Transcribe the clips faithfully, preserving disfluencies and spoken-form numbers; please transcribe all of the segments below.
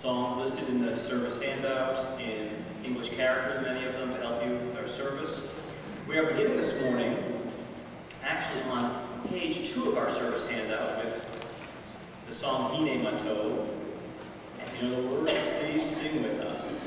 songs listed in the service handout in English characters, many of them, to help you with our service. We are beginning this morning actually on page two of our service handout with the song Hine Matov. And if you know the words, please sing with us.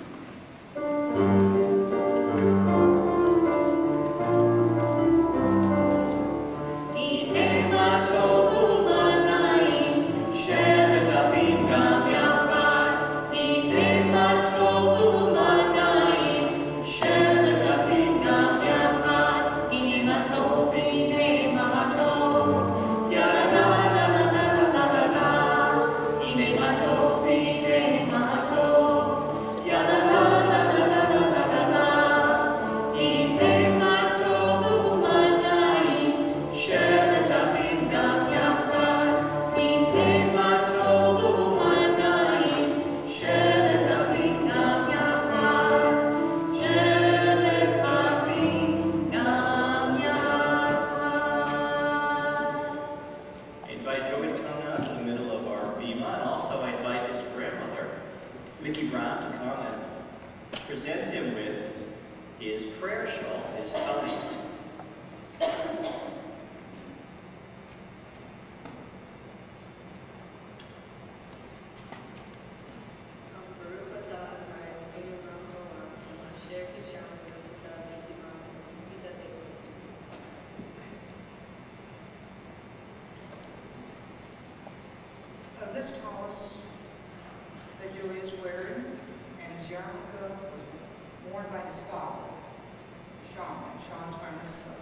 This tallis that Joey is wearing and his yarmulke was worn by his father, Sean, and Sean's bar mitzvah.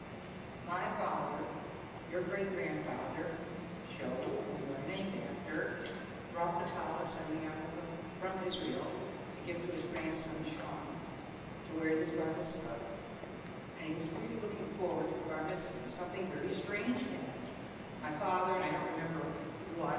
My father, your great-grandfather, Joe, who you are named after, brought the tallis and the yarmulke from Israel to give to his grandson, Sean, to wear this bar mitzvah. And he was really looking forward to the bar mitzvah. Something very strange happened. My father, and I don't remember what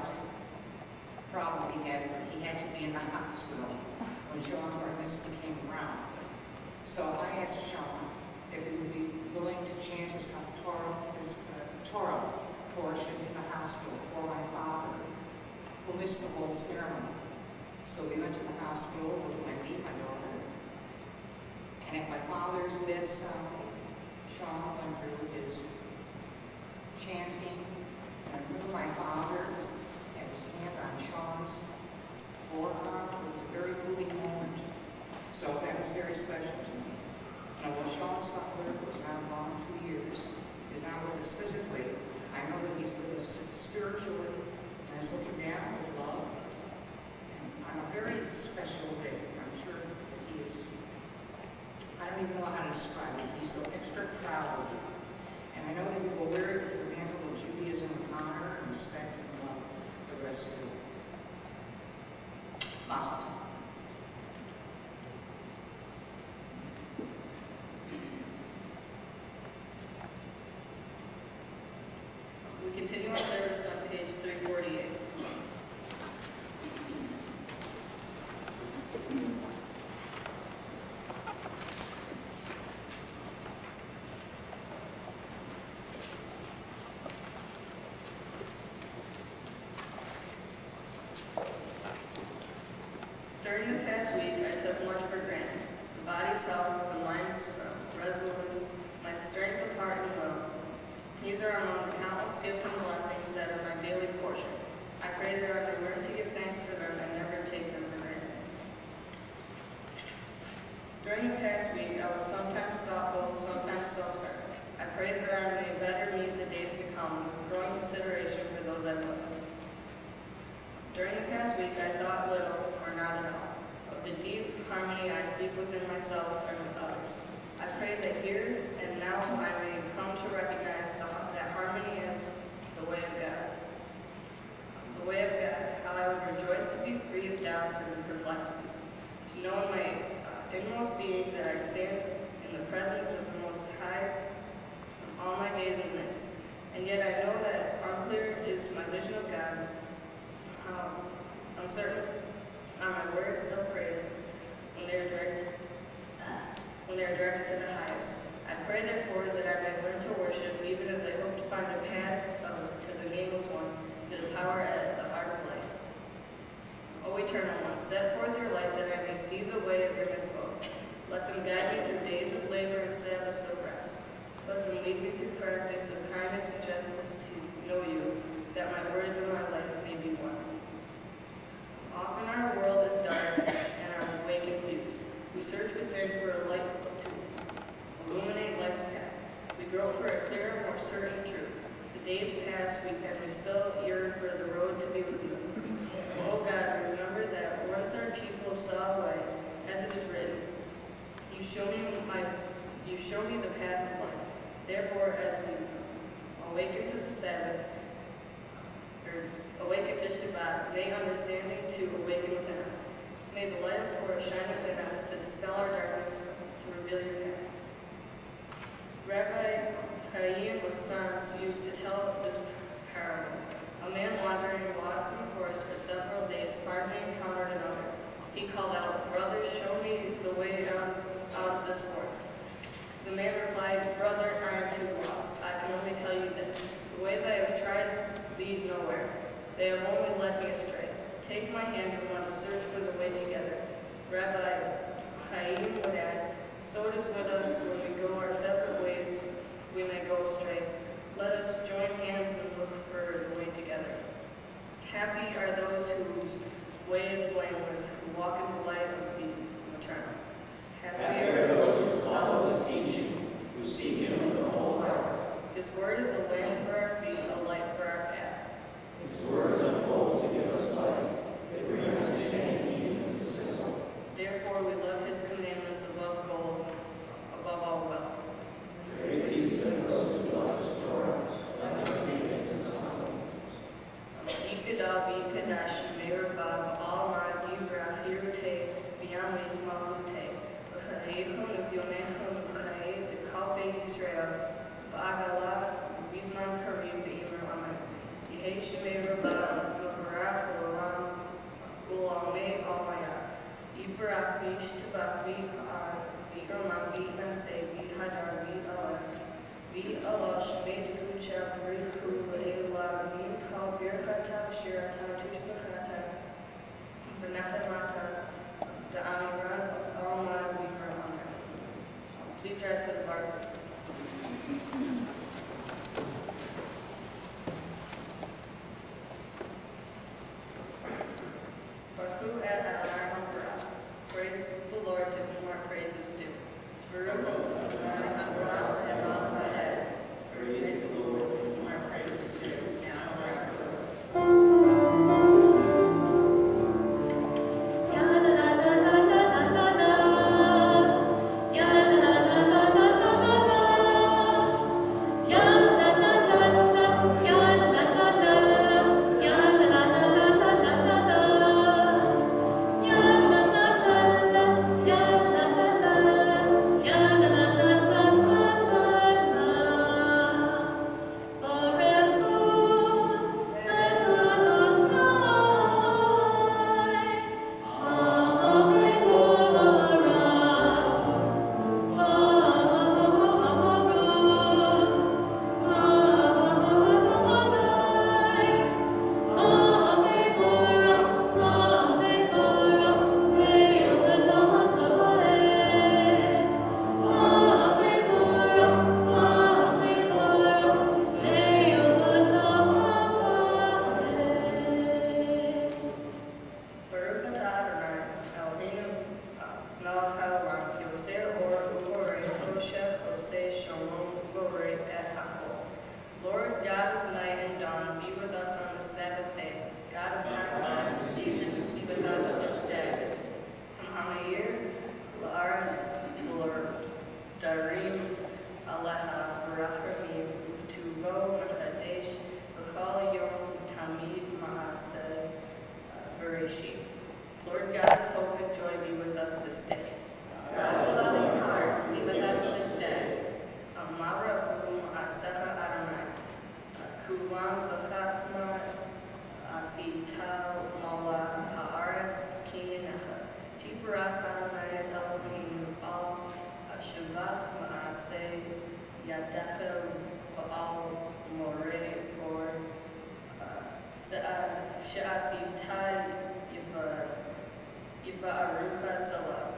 problem he had, but he had to be in the hospital when Sean's bar mitzvah came around. So I asked Sean if he would be willing to chant his Torah, his uh, Torah portion in the hospital for my father, who missed the whole ceremony. So we went to the hospital with Wendy, my daughter, and at my father's bedside, Sean went through his chanting, and I knew my father had his hand on Sean's forearm. It was a very moving moment. So that was very special to me. Now, while Sean's father was now gone two years, he's not with us physically, I know that he's with us spiritually, and is looking down with love. And on a very special day, I'm sure that he is, I don't even know how to describe it. He's so extra proud of you. And I know that we will wear it with the mantle of Judaism in honor and respect and love the rest of you. Mazel tov. We continue our service on page three forty-eight. During the past week, I took much for granted. The body's health, the mind's resilience, my strength of heart and will. These are among the countless gifts and blessings that are my daily portion. I pray that I may learn to give thanks for them and never take them for granted. During the past week, I was sometimes thoughtful, sometimes self-certain. I pray that I may better meet the days to come with growing consideration for those I love. During the past week, I thought little, or not at all, of the deep harmony I seek within myself and with others. I pray that here and now I may come to recognize the, that harmony as the way of God. The way of God, how I would rejoice to be free of doubts and perplexities, to know in my uh, inmost being that I stand in the presence of the Most High all my days and nights. And yet I know that unclear is my vision of God. Um, uncertain are my words of praise when they are directed, when they are directed to the highest. I pray therefore that I may learn to worship, even as I hope to find a path uh, to the nameless one, to the power at the heart of life. O eternal the way of your mitzvot. Let them guide me through days of labor and Sabbaths of rest. Let them lead me through practice of kindness and justice to know you, that my words and my life may be one. Often our world is dark and our way confused. We search within for a light to illuminate life's path. We grow for a clearer, more certain truth. The days pass, we, and we still yearn for the road to be with you. Oh God, remember that once our people saw light, as it is written, you show me my, you show me the path of life. Therefore, as we awaken to the Sabbath, or awaken to Shabbat, may understanding to awaken within us. May the light of Torah shine within us to dispel our darkness, to reveal your path. Rabbi Chaim of Tzanz used to tell this parable. A man wandering lost in the forest for several days finally encountered another. He called out, "Brother, show me the way out, out of this forest." The man replied, "Brother, I am too lost. I can only tell you this. The ways I have tried lead nowhere. They have only led me astray. Take my hand and let us search for the way together." Rabbi Chaim would add, "So it is with us when we go our separate ways, we may go astray. Let us join hands and look for the way together. Happy are those whose way is blameless, who walk in the light of the eternal. Happy, Happy are those who follow his teaching, who seek him with the whole heart. His word is a lamp for our feet, a light for our path. His words unfold to give us light, they bring understanding into the soul. Therefore we love his commandments above gold, above all wealth. Great peace and those who love his Torah, let them be in his Son. Yikadal Yikadash Meirabab Al Ma Divrach Hirute Biyamich Mahute V'chayechon V'yonechon V'chayet V'kalpe Yisrael V'agala V'izman Karim V'imar Amen Yehei Shemei Rabban V'varach L'olam Ulamei Almaya Yibrach V'ish Tabach V'ipa'ar V'olam V'naseh V'hadar V'ala V'ala Shemei D'kucha B'richu L'elah V'imkal Birchata Shirata Tushbachata V'nachemata D'amirat Alma V'imar Amen. Please rise for the bar. Baruch Adonai Hamparach. Praise the Lord, to whom our praise is due. Baruch Adonai Hamparach Evan Va'ed. Praise the Lord, to whom our praise is due. Now and forever. Lord God of hope and joy, be with us this day. God of loving heart, be with us this day. Amara um asecha Adonai, kulam v'chachma asita mala haaretz kinyenecha. Tipurat Adonai Elohim al shavach ma'aseh yadecha v'al moreh or she'asita Yifa Arucha Salah.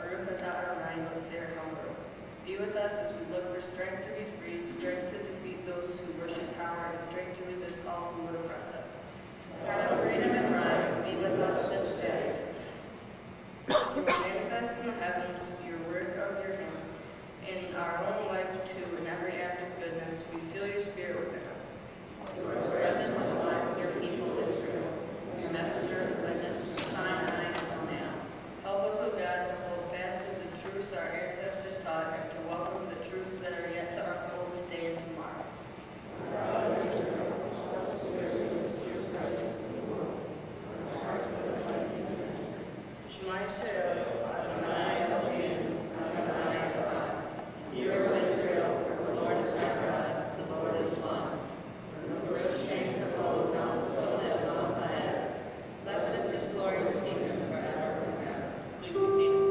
the Sarah Humber. Be with us as we look for strength to be free, strength to defeat those who worship power, and strength to resist all who would oppress us. God of freedom and right, be with us this day. You are manifest in the heavens, your work of your hands. In our own life, too, in every act of goodness, we feel your spirit within us. You are present in the life of your people Israel, your messenger of goodness, Sinai until now. Help us, O God, to hold fast to the truths our ancestors taught, and to welcome the truths that are yet to unfold today and tomorrow. Shema Yisrael, Adonai Elohim, Adonai Echad. Hear, O Israel, for the Lord is our God, the Lord is one. Baruch Shem Kavod Malchut Le'olam Va'ed. Blessed is his glorious kingdom forever and ever. Please be seated.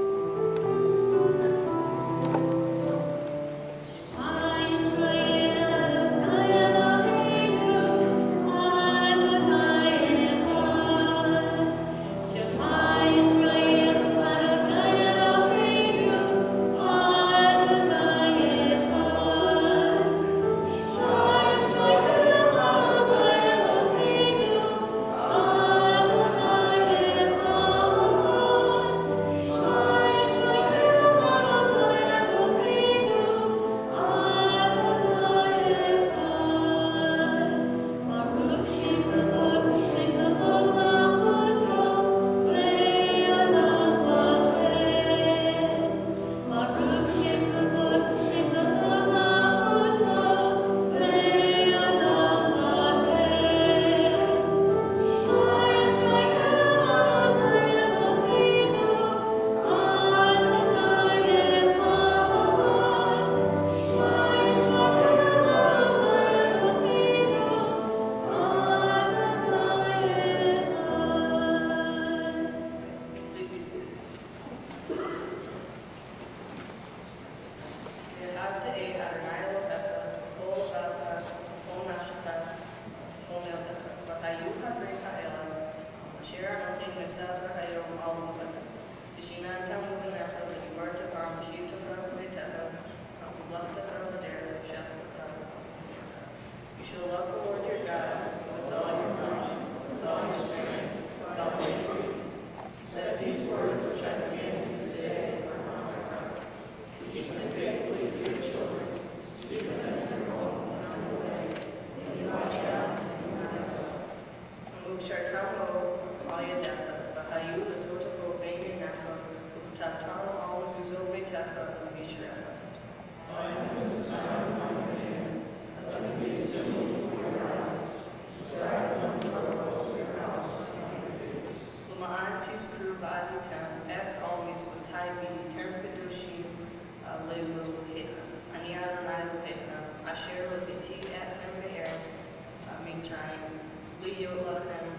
You shall love the Lord your God with all your mind, with all your strength, with all your might. Set these words which I command you today upon my heart. Teach them faithfully to your children. Speak of them in your home and on the way. And you watch out and myself. Shartamo, Ayadecha, Bahayu, the Totafo, Bain, Nafa, Utaftano, all Zuzo, Betecha, and Visharecha. I am the Son of my man. Let me be simple before your eyes. Subscribe them to your house and your days. Lumaan, Tiskru, Vazitam, Ek, Almis, Utaibi, Term Kadoshi, Lelu, Hecha, Aniara, Nilu, Hecha, Asher, Lotiti, Ethem, Be'eretz, Mitzrayim, Leo, Lachem,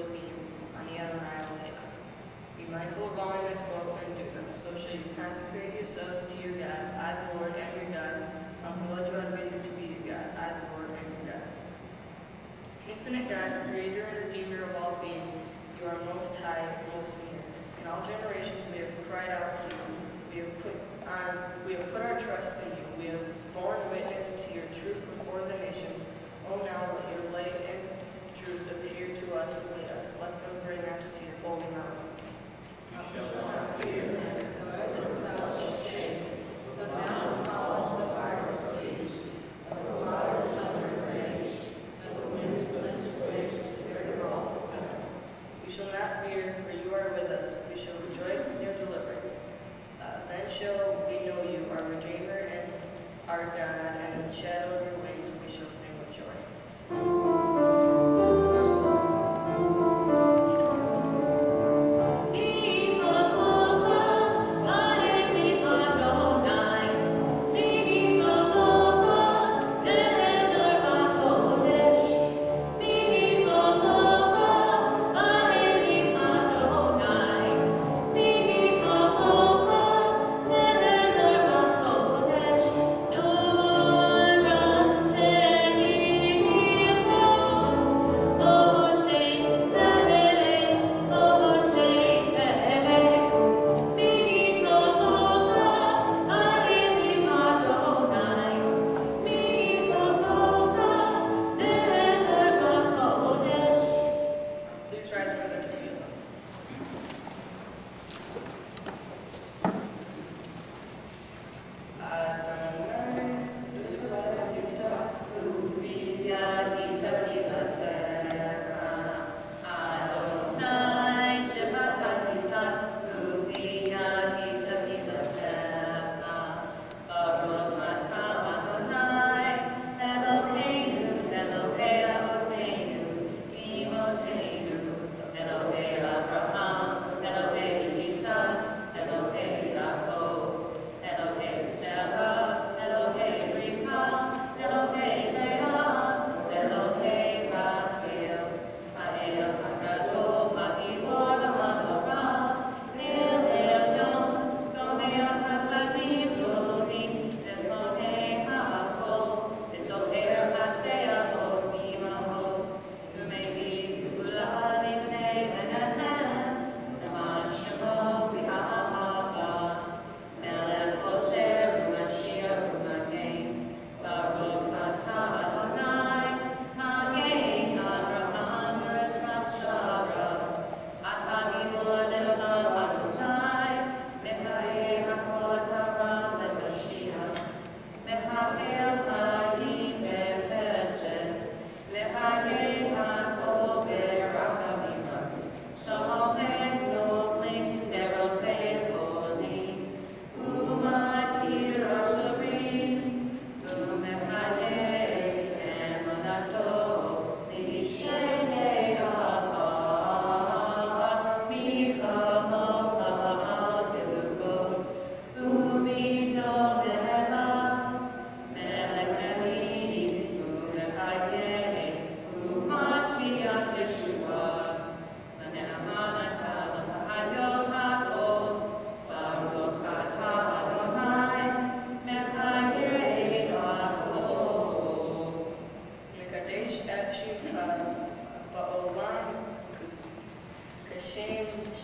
be mindful of all I have spoken and do them. So shall you consecrate yourselves to your God, I the Lord and your God, um, who led you out of Egypt to be your God, I the Lord and your God. Infinite God, creator and redeemer of all being, you are most high, most near. In all generations we have cried out to you. We have put on, we have put our trust in you. We have borne witness to your truth before the nations. Oh, now let your light and truth appear to us and lead us. Let them bring us to your holy mountain. You shall not fear men, with such shame. The mountains fall as the fire of the sea, and the waters thunder and rage, and the winds cleanse its waves to their wrath. You shall not fear, for you are with us. We shall rejoice in your deliverance. Uh, then shall we know you, our Redeemer and our God, and in the shadow of your wings we shall sing with joy.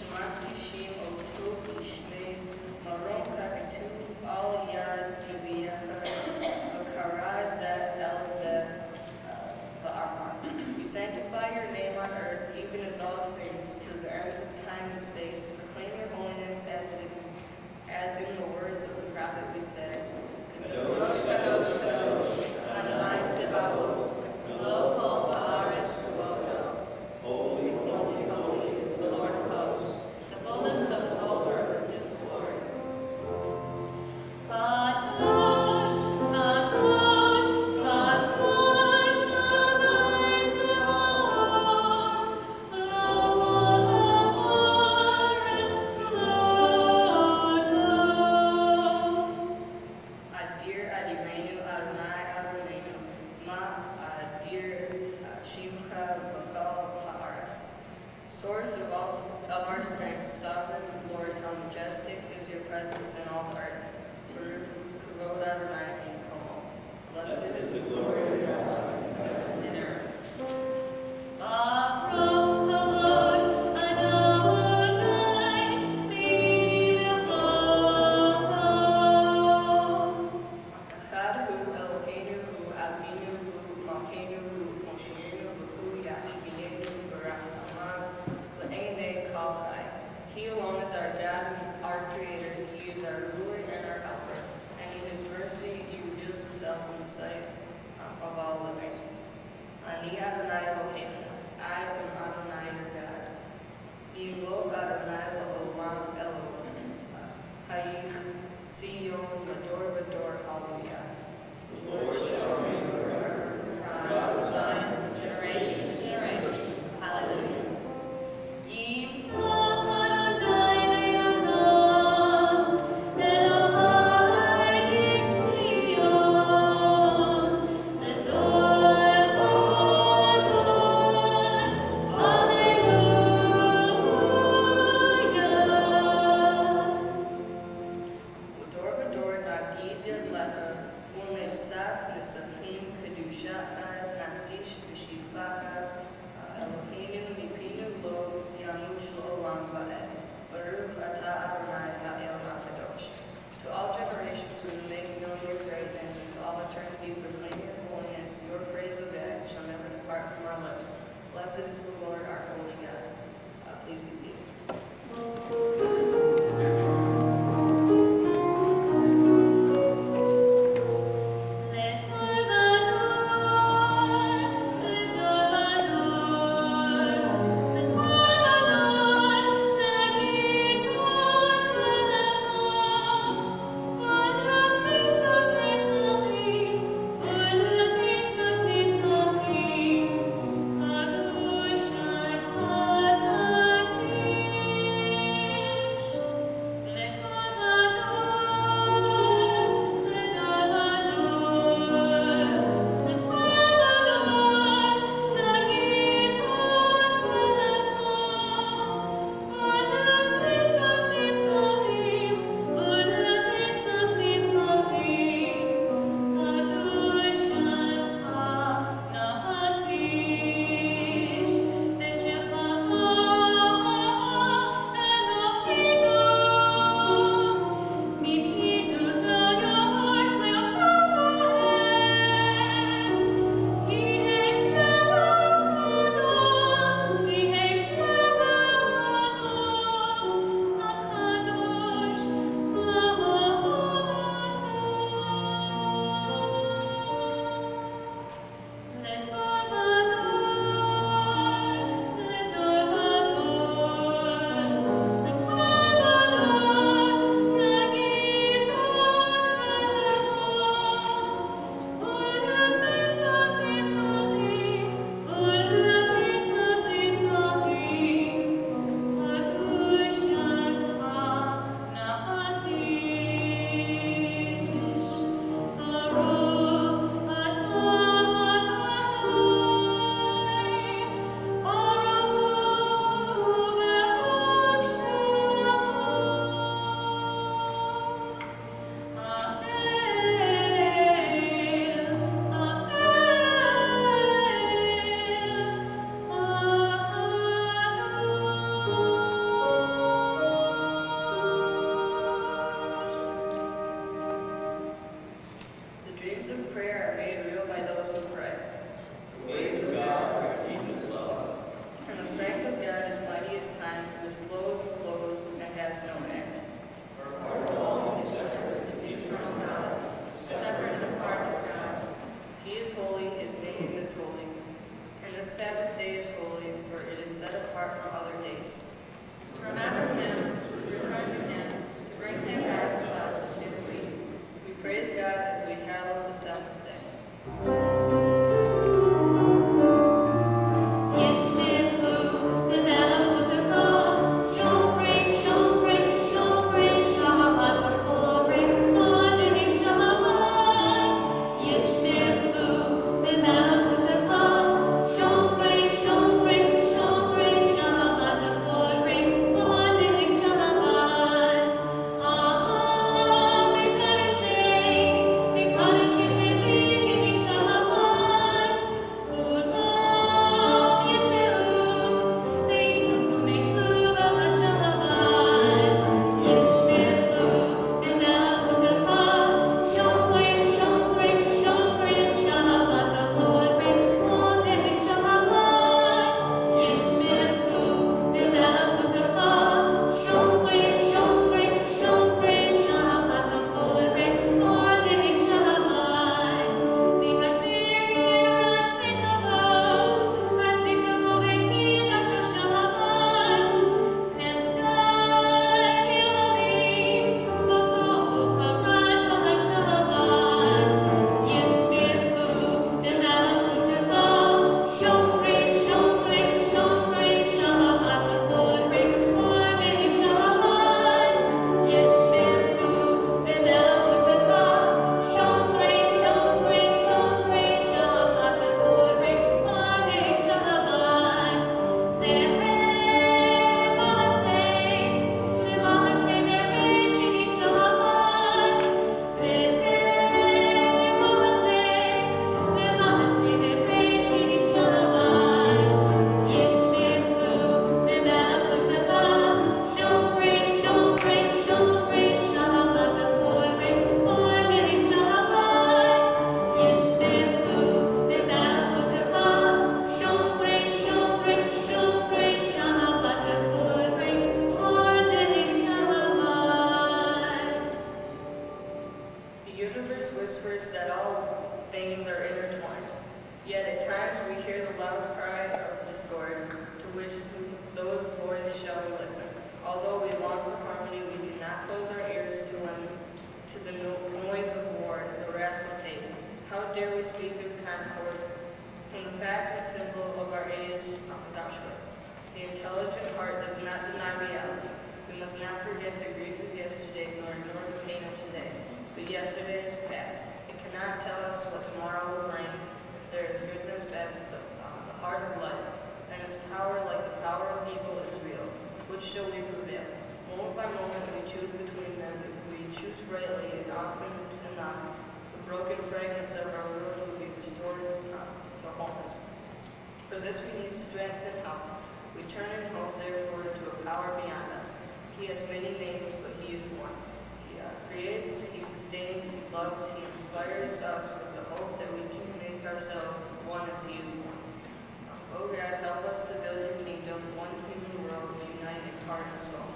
Markishim Otov Ishme, Maron Kakatuv Al Yad Viviacha, Akarazat Elzeh Va'arman. We sanctify your name on earth, even as all things, to the ends of time and space. Proclaim your holiness as in, as in the words of the prophet we said. Kadosh, Kadosh, Kadosh, Adonai Sebaot, Lo Kol Haaretz Kavodo. Holy, Holy, holy is the Lord of hosts. The fullness of the whole earth is his glory. Kadosh, Kadosh, Kadosh, Adonai Sebaot, Lo Haaretz Kavodo. Adir Adireinu Adonai Adonai, Ma Adir Shimcha B'chol Haaretz. Source of all of our strength, sovereign Lord, how majestic is your presence in all the earth. Kavod Adonai in Komo. Blessed is the glory of God in earth. Baruch Kavod Adonai B'Milvodo. Echad hu Eloheinu hu Avinu hu Malkeinu hu Mosheinu hu Yashmienu Barachamav Le'enei Kol Chai. He alone is our God, our Creator. He is our ruler and our helper. And in His mercy, He reveals Himself in the sight um, of all living. Ani Adonai Elohecha. I am Adonai your God. Yimlov Adonai La'olam Elohim. Hayich Zion Mador Vador. Hallelujah. the Lord shall reign forever. God of Zion from generation to generation. Hallelujah. Yimloch Adonai le'olam, Elohai Tzion, Ledor Vador. must not forget the grief of yesterday, nor ignore the pain of today. But yesterday is past. It cannot tell us what tomorrow will bring. If there is goodness at the, uh, the heart of life, then its power, like the power of evil, is real. Which shall we prevail? Moment by moment we choose between them. If we choose rightly, and often enough, the broken fragments of our world will be restored uh, to wholeness. For this we need strength and help. We turn in hope, therefore, to a power beyond us. He has many names, but he is one. He uh, creates, he sustains, he loves, he inspires us with the hope that we can make ourselves one as he is one. Oh God, help us to build your kingdom, one human world, united in heart and soul.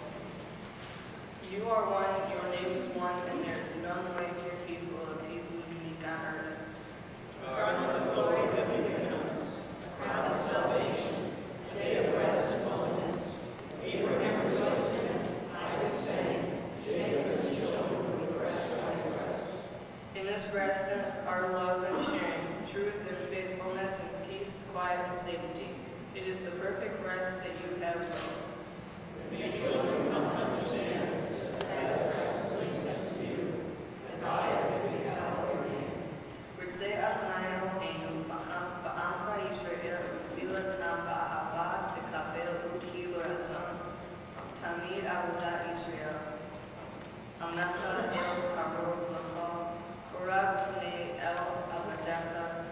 You are one, your name is one, and there is none like your people, a people unique on earth. Crown of glory that we given us, crown of salvation, day of rest and holiness. Abraham rejoiced in it, Isaac sang, Jacob and children refreshed by his rest. In this rest are love and sharing, truth and faithfulness and peace, quiet and safety. It is the perfect rest that you have built. May children come to understand the sacrifice leads them to you, and I have been out your name. Ritze Adonai Eloheinu, ba'amcha Yisrael, u'filatam ba'ahava tekabel udhi l'ratzon, tamid avodat Yisrael. Amnacha el karov l'cha, korav pnei el avodacha,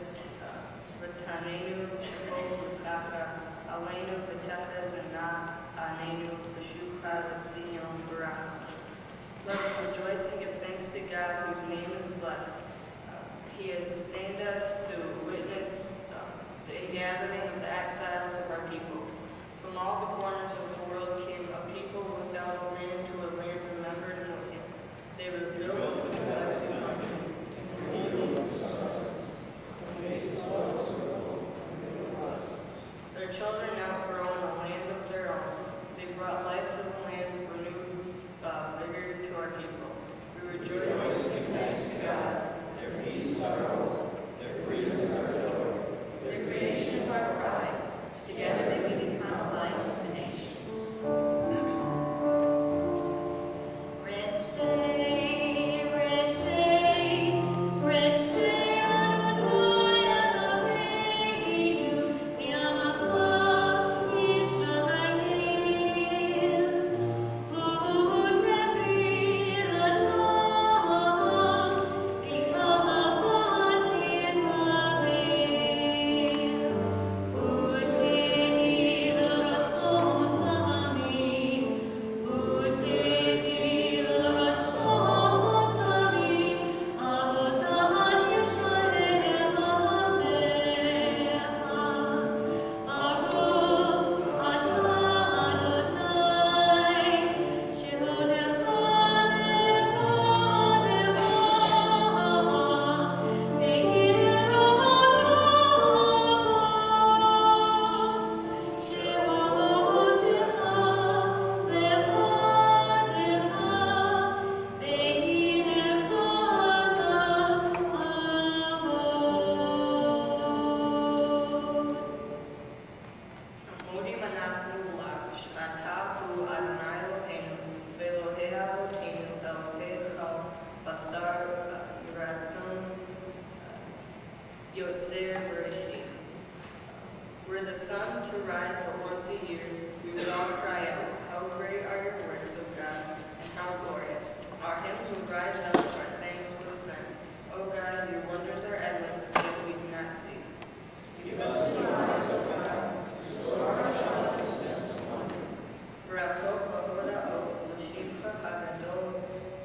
v'tanenu shefol l'chacha, aleinu v'techa zena, anenu v'shucha l'tzion b'racha. Let us rejoice and give thanks to God, whose name is blessed. He has sustained us to witness uh, the ingathering of the exiles of our people. From all the corners of the world came a people without a land to a land remembered and wicked. They rebuilt the neglected country. Their children now grow in a land of their own. They brought life to the land, renewed uh, vigor to our people. We rejoice and give thanks to God. Their peace is our hope, their freedom is our joy. Their creation is our pride. Together may we become a light to the nations. Yotzer Bereshit. Were the sun to rise but once a year, we would all cry out, how great are your works, O God, and how glorious. Our hymns would rise up, our thanks would ascend. O God, your wonders are endless, yet we do not see. Give us your eyes, O God, restore our childhood sense of wonder. Brachot Bahoda O, L'shivcha HaGadol,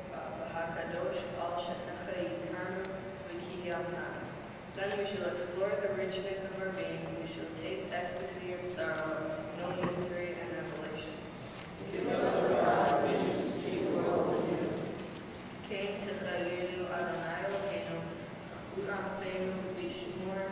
HaKadosh Al Shenecha Yitanu, V'Kiyatanu. Then we shall explore the richness of our being. We shall taste ecstasy and sorrow, know mystery and revelation. Give us, O God, vision to see the world anew. King Techayenu Adonai Eloheinu, U'amseinu B'shmor,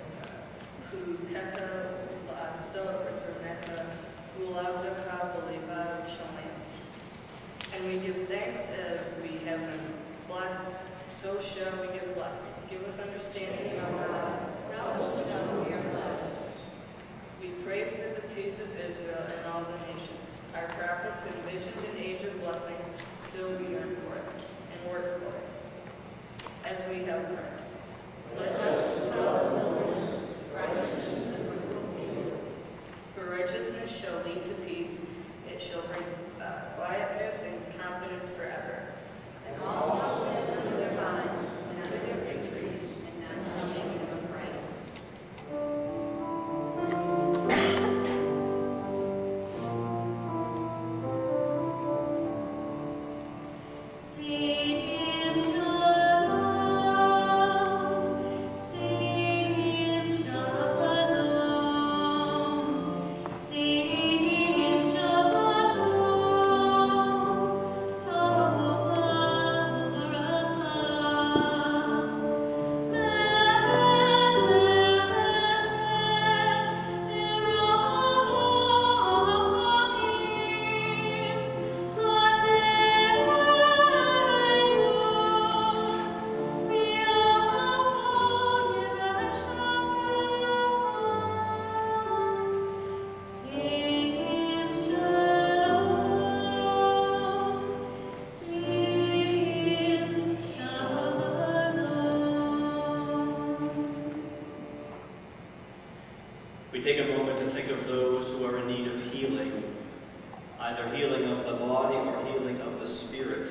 Kukecha La'asot Ritzonecha, U'lavdecha B'levav Shalem. And we give thanks as we have been blessed, so shall we give blessing. Give us understanding of our God. Help us know we are blessed. We pray for the peace of Israel and all the nations. Our prophets envisioned an age of blessing, still we yearn for it and work for it, as we have learned. Let justice dwell in the wilderness, righteousness in the fruitful field. For righteousness shall lead to peace, it shall bring uh, quietness and confidence forever. And all shall stand under their vines, and under their fig trees, and none shall make them afraid. We take a moment to think of those who are in need of healing, either healing of the body or healing of the spirit.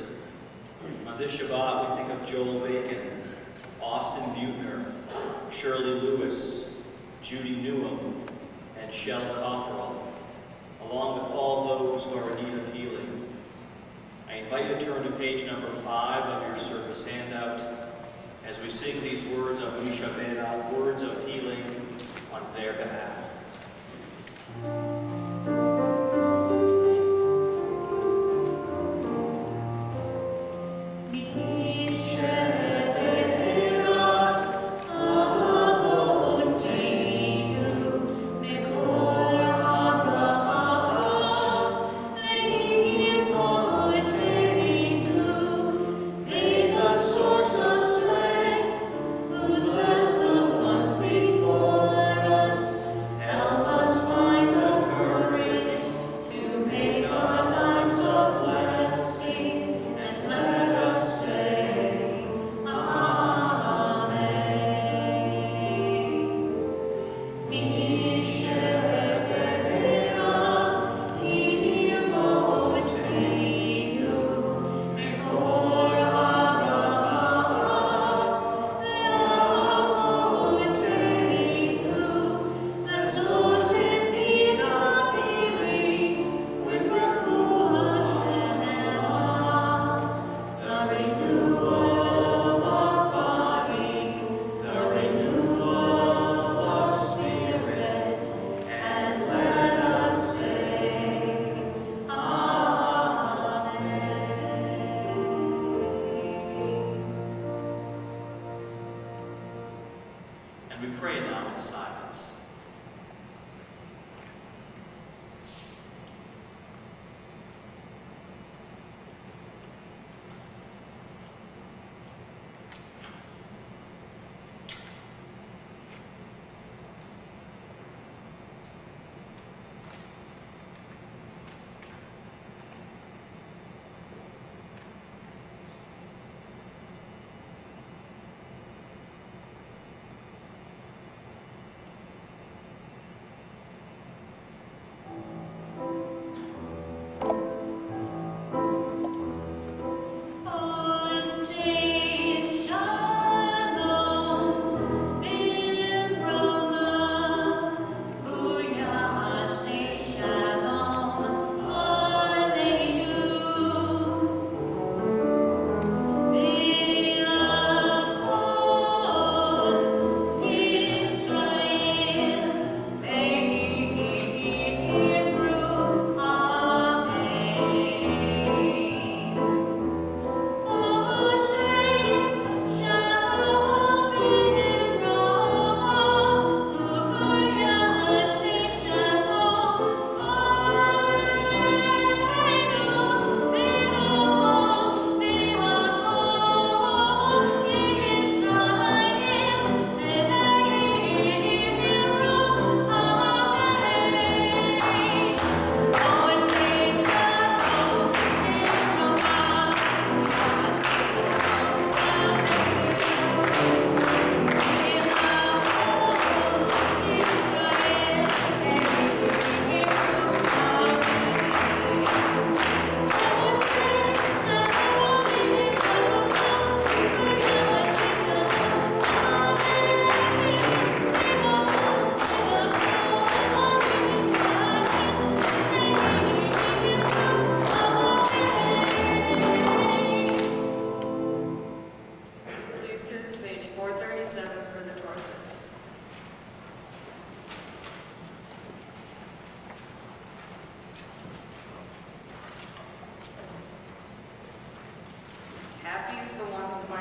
On this Shabbat, we think of Joel Bacon, Austin Butner, Shirley Lewis, Judy Newham, and Shell Cockrell, along with all those who are in need of healing. I invite you to turn to page number five of your service handout as we sing these words of Misha B'Av, words of healing on their behalf. Before us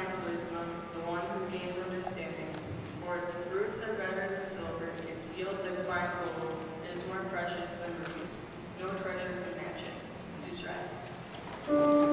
finds wisdom, the one who gains understanding. For its fruits are better than silver, its yield than fine gold. It is more precious than rubies. No treasure can match it. Please rise.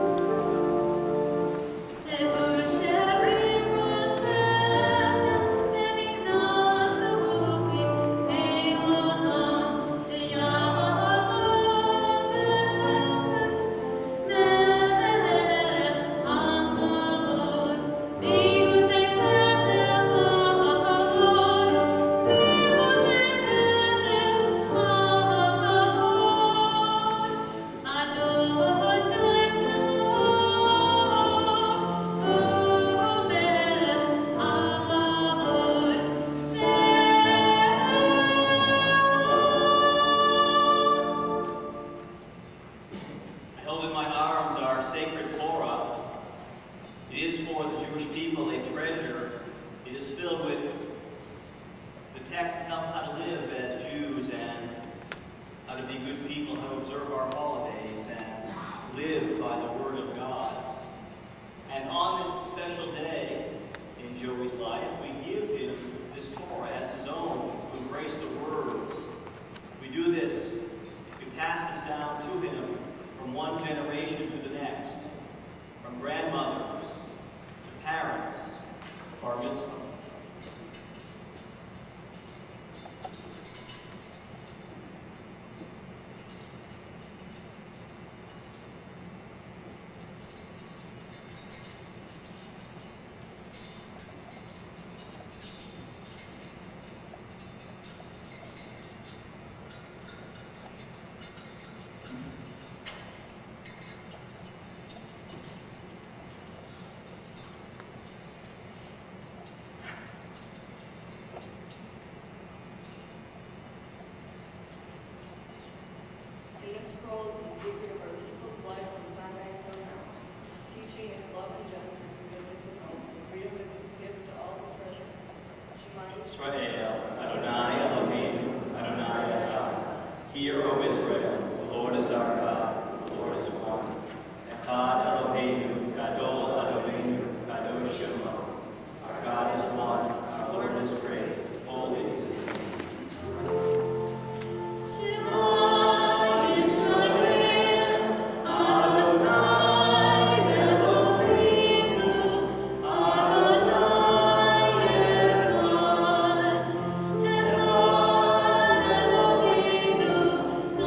Scroll is the secret of our people's life from Sinai till now. Its teaching is love and justice, goodness and hope. Freedom is its gift to all the treasure. Shema Israel, Adonai Elohim, Adonai Echad. Hear, O Israel, the Lord is our God, the Lord is one. Echad Eloheinu, Gadol Adonenu, Kadosh Shemo. Our God is one, our Lord is great, holy is His name. Adonai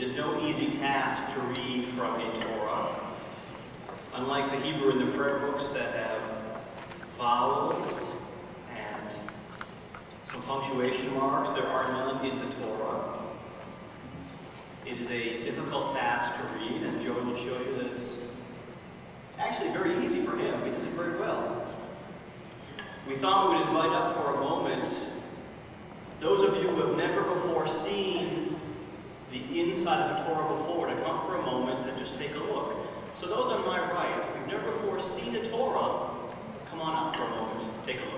It is no easy task to read from a Torah. Unlike the Hebrew in the prayer books that have vowels and some punctuation marks, there are none in the Torah. It is a difficult task to read, and Joey will show you that it's actually very easy for him. He does it very well. We thought we would invite up for a moment those of you who have never before seen the inside of a Torah before to come for a moment and just take a look. So those on my right, if you've never before seen a Torah, come on up for a moment, take a look.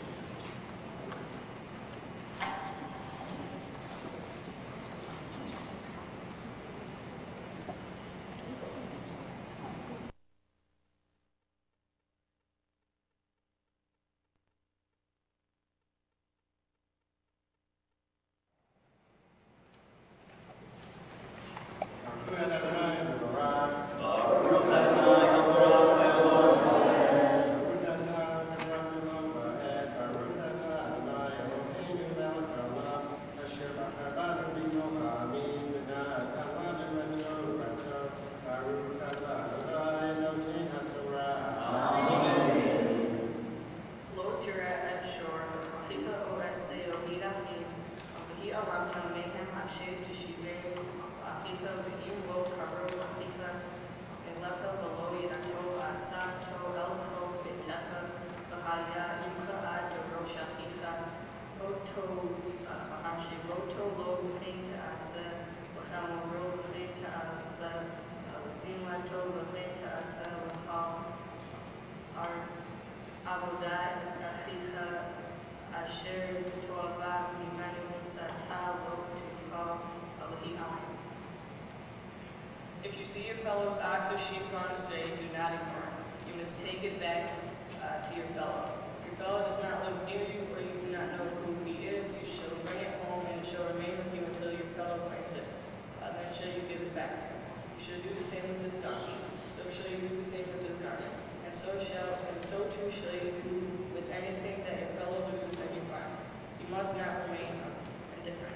If you see your fellow's ox or sheep gone astray, do not ignore it. You must take it back uh, to your fellow. If your fellow does not live near you, or you do not know who he is, you shall bring it home, and it shall remain with you until your fellow claims it. Uh, then shall you give it back to him. You shall do the same with this donkey. So shall you do the same with this garment. And so shall, and so too shall you do with anything that your fellow loses that you find. You must not remain indifferent.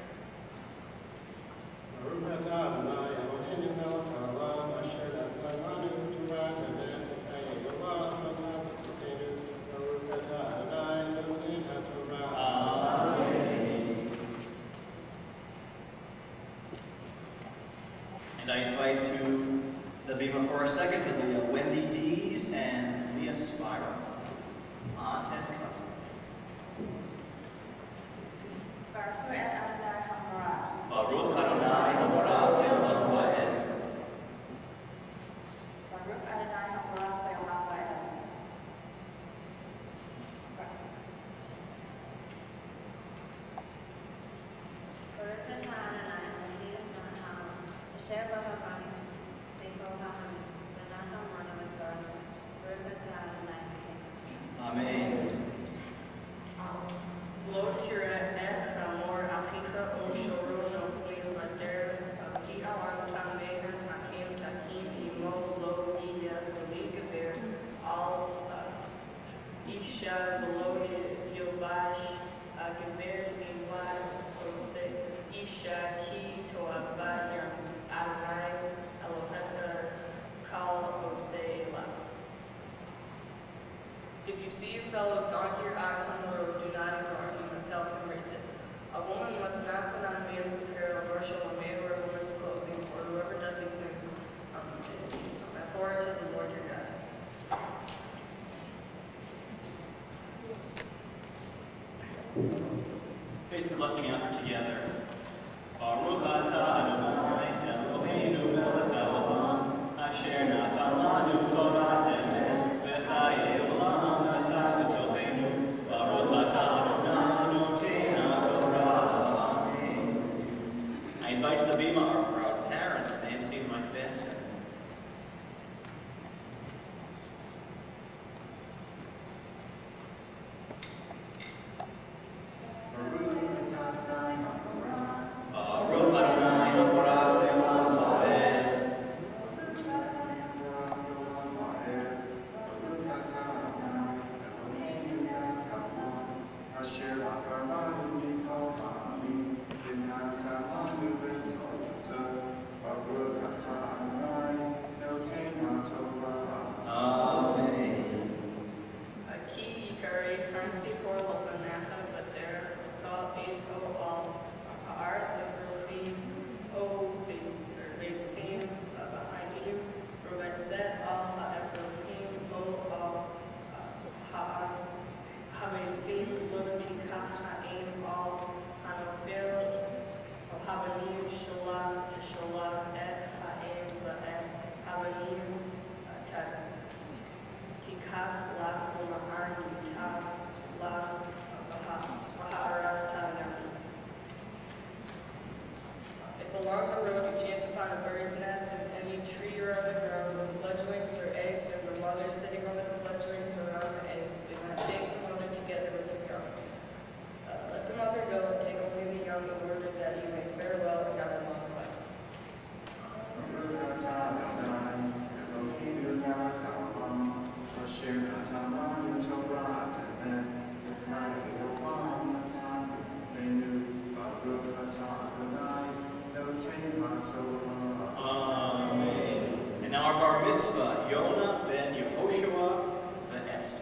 And I invite to the bima for a second to the uh, Wendy Dees and Leah Spira. Aunt and cousin. Baruch Adonai Habarach Le'olam Va'ed. Baruch Adonai Habarach Le'olam Va'ed. Amen. Lo tira et amor aficha o shoro no flim ader di alam tameher hakim takim imo lo iya fili geber al isha below yobash geber zimwa ose isha ki to avayam arai elohecha kal ose la. If you see your fellow's donkey or ox on the road, do not ignore it. You must help him raise it. A woman must not put on man's apparel, nor shall a man wear a woman's clothing, for whoever does these things um, is abhorrent to the Lord your God. Say the blessing after together. Baruch atah Adonai Eloheinu melech haolam, asher natan lanu Torah temet v'chayei olam natan b'tochenu. Baruch atah Adonai noten haTorah. Amen. I invite to the bima our proud parents, Nancy and Mike Benson. Baruch Adonai Habarach Le'olam Va'ed. Asher along the road you chance upon a bird's nest in any tree or on the ground with fledglings or eggs, and the mother sitting over the fledglings or on the eggs. Do not take them loaded together with the young. Uh, let the mother go, and take only the young in order that you may fare well and have a long life. Amen. And now our bar mitzvah, Yonah ben Yehoshua ben Esther.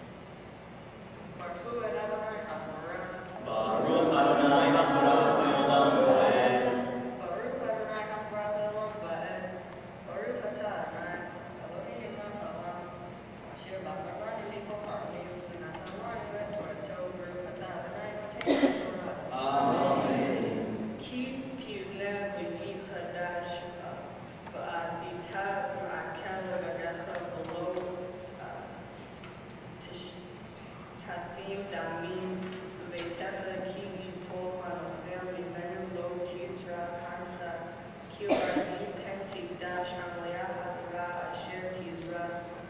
Baruch Adonai HaMorech. Baruch Adonai HaMorech le'olam va'ed. Baruch Adonai HaMorech le'olam va'ed. Baruch atah Adonai Eloheinu melech haolam, asher b'chorani v'koharani v'natanani v'torah Baruch atah Adonai notei Torah. Amen. Ki tivneh b'ni chadash v'asita v'akel v'gacha v'lo tasim damim v'veitecha ki yipol ha'nofel mimenu lo tizra kancha ki u'arni pen tigdash ha'mleah ha'torah asher tizra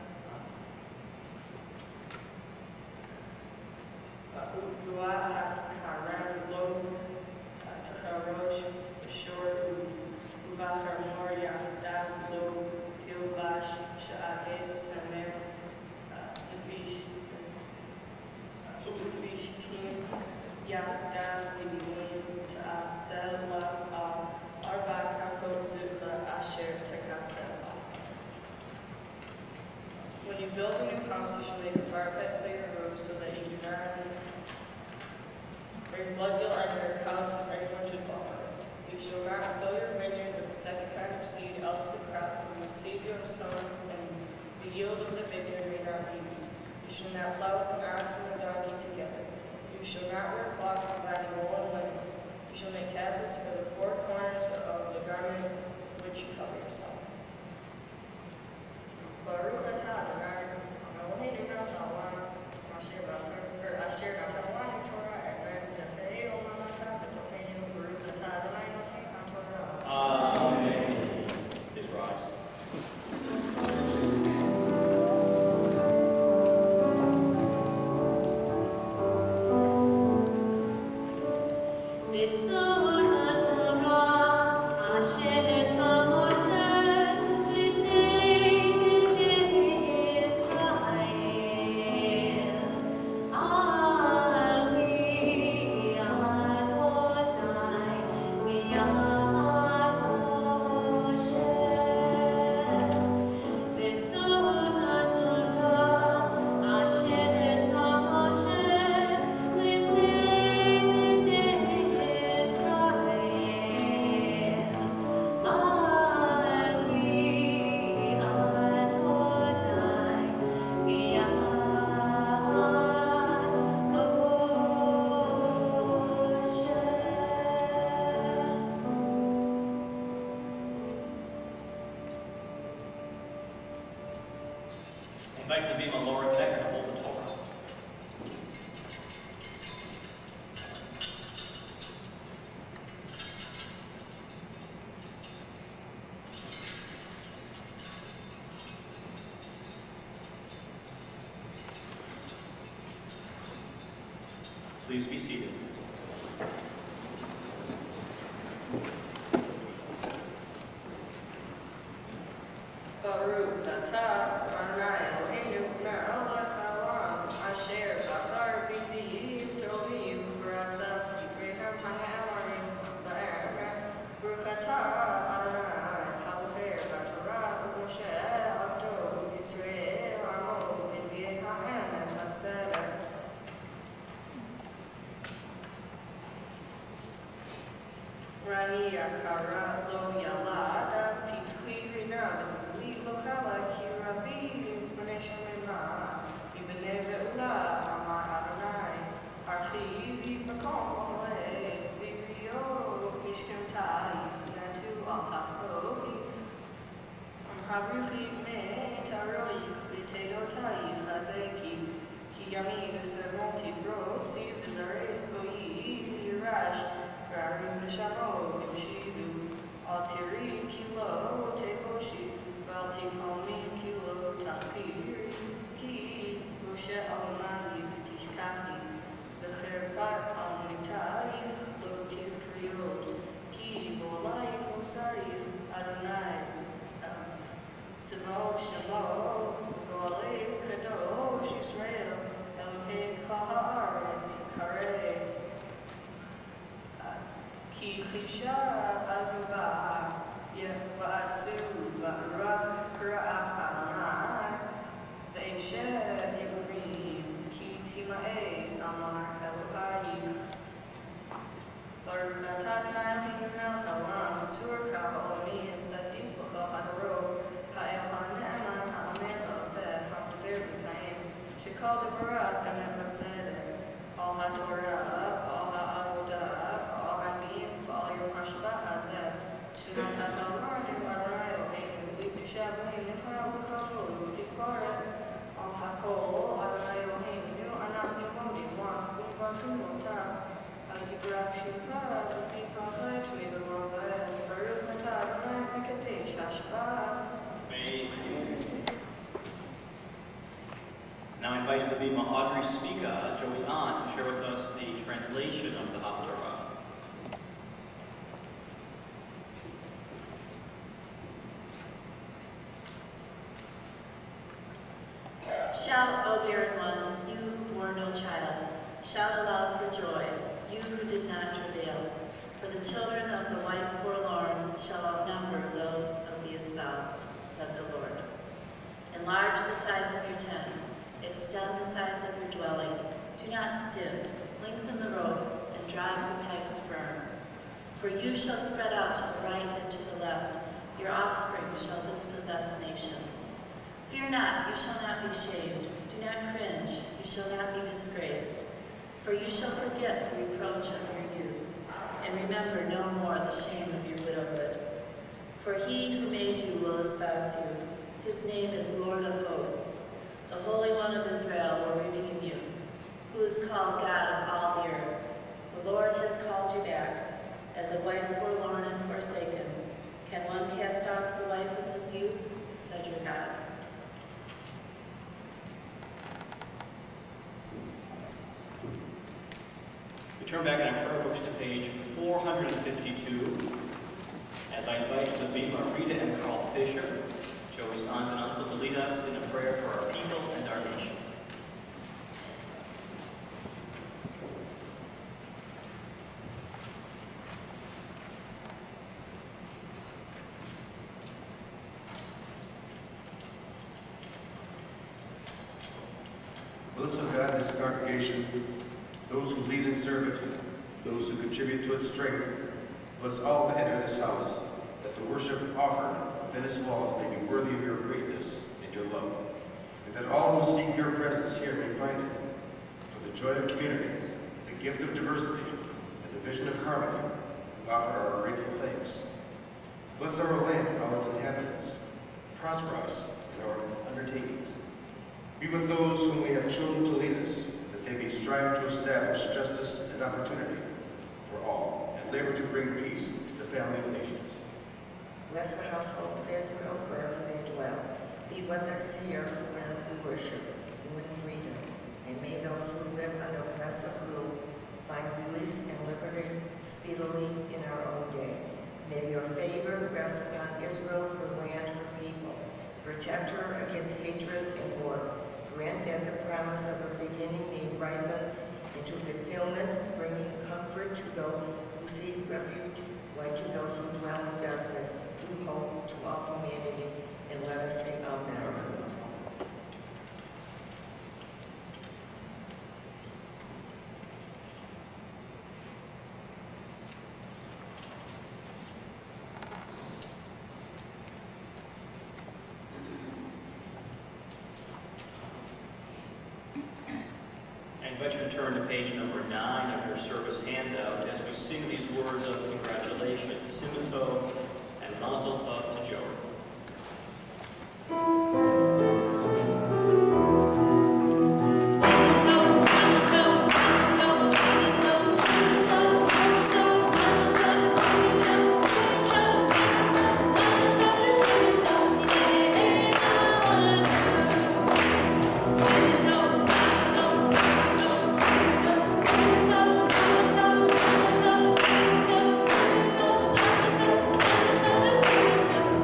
u'v'uah ha'karan lo Tacharosh, Shor, Uvachamor, Yachdav, Lo, Tilbash, Sha'abes, Samer, Ufish, Ufishtim, Yachdav, Gibelim, Ta'asel, Lav, Al, Arba, Kafot, Zukla, Asher, Tekasel. When you build a new house, you should make a parapet for your roof so that you do not bring blood guilt on your house if anyone should fall for it. You shall not sow your vineyard with the second kind of seed, else the crop from the seed you have sown and the yield of the vineyard may not be used. You shall not plow with an ox and a donkey together. You shall not wear cloth combining wool and linen. You shall make tassels for the four corners of the garment with which you cover yourself. Baruch atah Adonai Eloheinu melech haolam, asher b'chorani Torah. Amen. Please rise. Invite the beam of Lord Becker to hold the Torah. Please be seated. Baruch atah Adonai Eloheinu melech haolam, asher bachar b'ziyim tovim v'ratzav b'freihem ha'ne'emarim ba'eremet. Baruch atah Adonai ha'ofer b'torah u'Moshe avdo v'Yisrael amo v'nbi'ei ha'emet ha'tzedek. Rani akara lo yalada pitchli rina v'tzli lo chala ki rabbi b'nei shemema ibnei ve'ula amar Adonai archi v'makom oleh v'riyo mishkem ta'it natu al tachsofi amhavrichi me taroif v'tegotai chazeki ki yamin u'sermon tifro siv v'zareh goyi yirash Garim Shamo, Imshidu, Fisha Azuva, Yavatsuva, Rakrafana, Vaisha Yuri, Kitima Ace, Amar Elohayif, Tharnatana Hina Halam, Turka Oni, and Sadipaha Hadaro, Haelhanema, Haamento said, from the very time, she called the Barak and then said, All HaTorah, all HaAvodah, all HaBim, all your Hashba Hazeh, Shinatat al-Mardu, Arayo, Hainu, Lip Shabbain, Nifar, Bukabo, Tifara, all HaKol, Arayo, Hainu, Anaf Nimodi, Waf, Bukatu, Motaf, Ayibrak Shukara, Bufika Zai, Tweed, Morba, Baruz Matab, Nai, Mikadesh, Hashba. Now I invite you to be my Audrey Spiga, Joey's aunt, to share with us the translation of the Haftarah. Shout, O barren one, you who bore no child. Shout aloud for joy, you who did not travail. For the children of the wife forlorn shall outnumber those of the espoused, said the Lord. Enlarge the size of your tent. Extend the size of your dwelling. Do not stint. Lengthen the ropes and drive the pegs firm. For you shall spread out to the right and to the left. Your offspring shall dispossess nations. Fear not, you shall not be shamed. Do not cringe, you shall not be disgraced. For you shall forget the reproach of your youth, and remember no more the shame of your widowhood. For he who made you will espouse you. His name is Lord of hosts. The Holy One of Israel will redeem you, who is called God of all the earth. The Lord has called you back, as a wife forlorn and forsaken. Can one cast off the wife of his youth? Said your God. We turn back in our prayer books to page four hundred fifty-two, as I invite you to be Rita and Carl Fisher, Joey's aunt and uncle, to lead us in a prayer for our people and our nation. Bless, O God, this congregation, those who lead and serve it, those who contribute to its strength. Bless all that enter this house, that the worship offered within its walls may be worthy of your greatness and your love, and that all who seek your presence here may find it. For the joy of community, the gift of diversity, and the vision of harmony, we offer our grateful thanks. Bless our land and all its inhabitants. Prosper us in our undertakings. Be with those whom we have chosen to lead us, that they may strive to establish justice and opportunity for all, and labor to bring peace to the family of nations. Bless the household of Israel wherever they dwell. Be with us here when we worship you in freedom. And may those who live under oppressive rule find release and liberty speedily in our own day. May your favor rest upon Israel, her land, her people. Protect her against hatred and war. Grant that the promise of her beginning may ripen into fulfillment, bringing comfort to those who seek refuge, light to those who dwell in darkness, who hope to all humanity. And let us say amen. Amen. I invite you to turn to page number nine of your service handout as we sing these words of congratulations, Simon Tov and Mazel Tov to Joey. Thank you.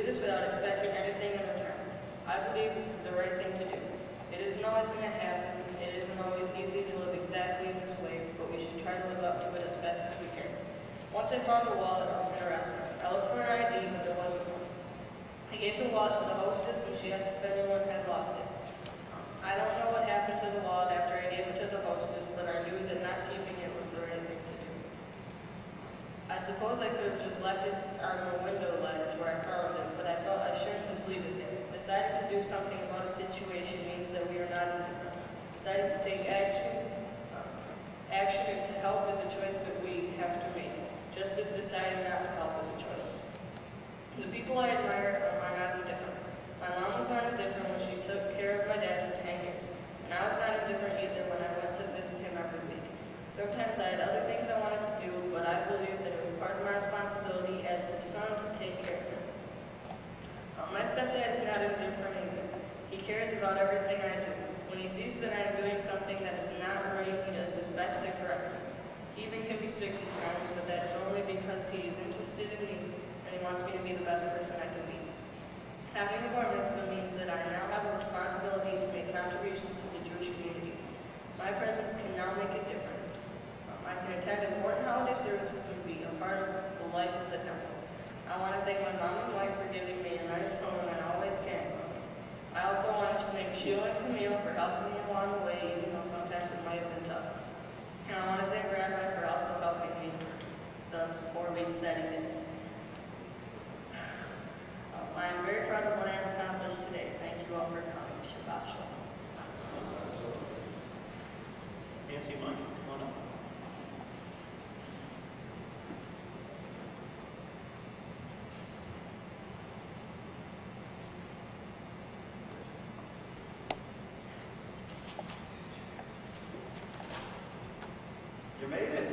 this without expecting anything in return. I believe this is the right thing to do. It isn't always going to happen. It isn't always easy to live exactly in this way, but we should try to live up to it as best as we can. Once I found a wallet in a restaurant. I looked for an I D, but there wasn't one. I gave the wallet to the hostess, and she asked if anyone had lost it. I don't know what happened to the wallet after I gave it to the hostess, but I knew that not keeping it was the right thing to do. I suppose I could have just left it on the window ledge where I found it, but I felt I shouldn't just leave it there. Deciding to do something about a situation means that we are not indifferent. Deciding to take action, action to help is a choice that we have to make, just as deciding not to help is a choice. The people I admire are not indifferent. My mom was not indifferent when she took care of my dad for ten years, and I was not indifferent either when I went to visit him every week. Sometimes I had other things I wanted to do, but I believed that it was part of my responsibility as his son to take care of him. Uh, my stepdad is not indifferent either. He cares about everything I do. When he sees that I am doing something that is not right, he does his best to correct me. He even can be strict at times, but that is only because he is interested in me and he wants me to be the best person I can be. Having a bar mitzvah means that I now have a responsibility to make contributions to the Jewish community. My presence can now make a difference. Um, I can attend important holiday services and be a part of the life of the temple. I want to thank my mom and wife for giving me a nice home and always caring for me. I also want to thank Sheila and Camille for helping me along the way, even though sometimes it might have been tough. And I want to thank Rabbi for also helping me for the four weeks that he did. Um, I am very proud of what I have accomplished today. Thank you all for coming. Shabbat Shalom. Nancy, Mike, come on up. You made it.